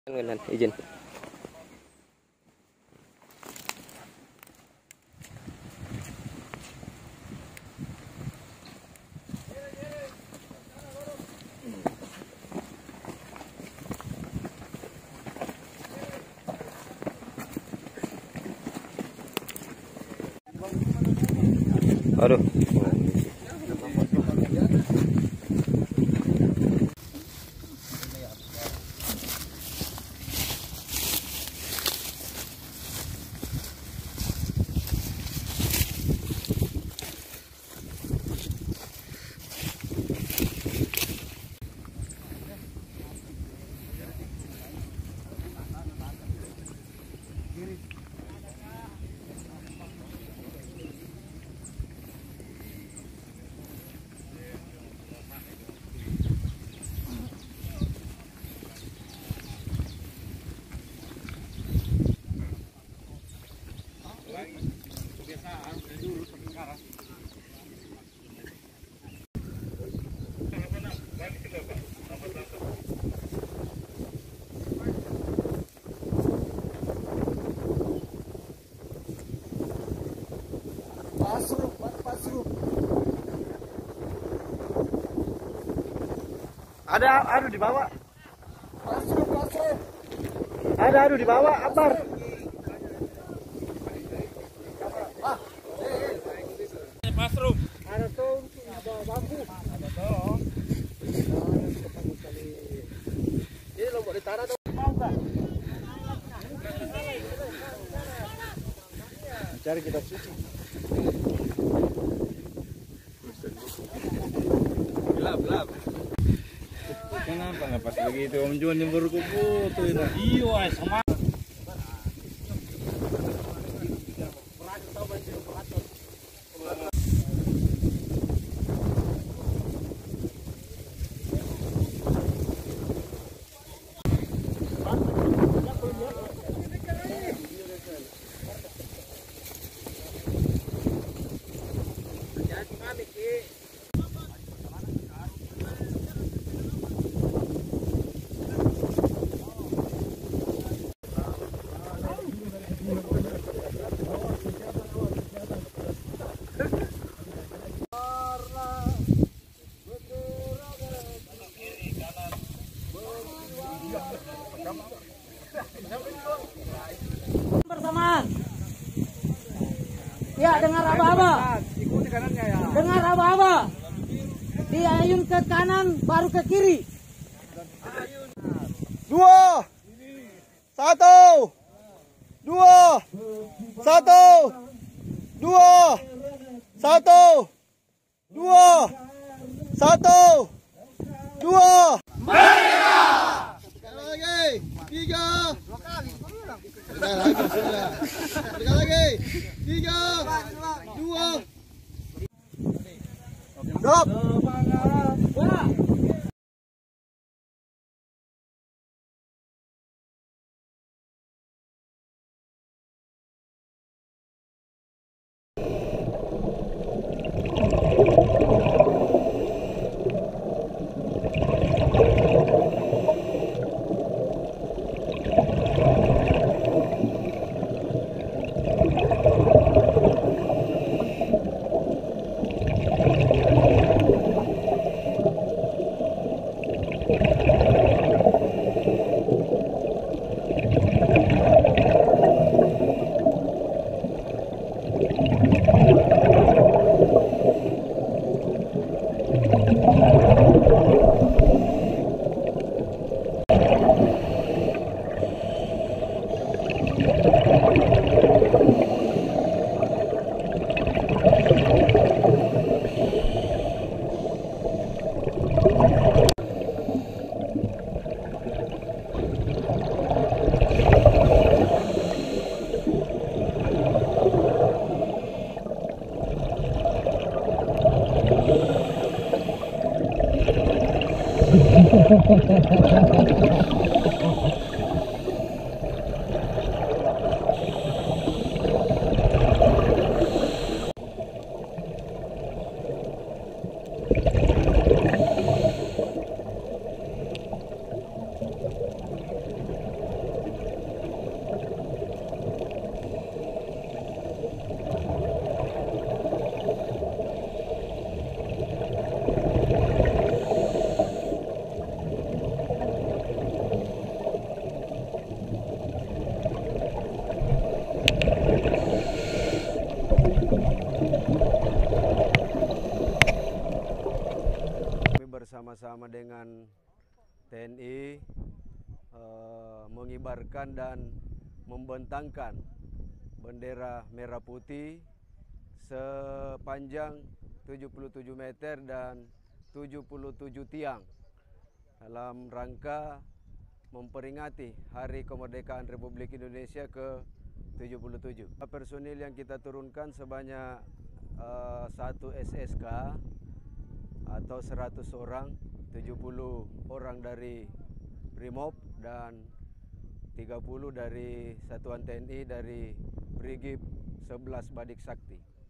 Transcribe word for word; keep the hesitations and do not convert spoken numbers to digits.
Dengan izin. Aduh. Pasruk, pasruk. Ada adu di bawah. Pasruk, pasruk. Ada adu di bawah, Akbar. Ah, eh, Pasruk. ada tuh di bawah bambu. Ada tuh. Ini lombok di tanah tuh. Mau enggak? Cari kita suci. Gelap, gelap. Kenapa nggak pas begitu Om Juan yang baru kupu itu? Iya, sama. Bersamaan. Ya, dengar apa-apa. Ikuti kanannya ya. Dengar apa-apa. Diayun ke kanan, baru ke kiri. Dua, satu, dua, satu, dua, satu, dua, satu, dua. Merdeka! Sekali lagi, tiga. Sekali lagi, sekali lagi, tiga, dua. Stop. bersama-sama dengan T N I eh, mengibarkan dan membentangkan bendera merah putih sepanjang tujuh puluh tujuh meter dan tujuh puluh tujuh tiang dalam rangka memperingati Hari Kemerdekaan Republik Indonesia ke tujuh puluh tujuh. Personil yang kita turunkan sebanyak uh, satu S S K atau seratus orang, tujuh puluh orang dari Brimob dan tiga puluh dari Satuan T N I dari Brigif sebelas Badik Sakti.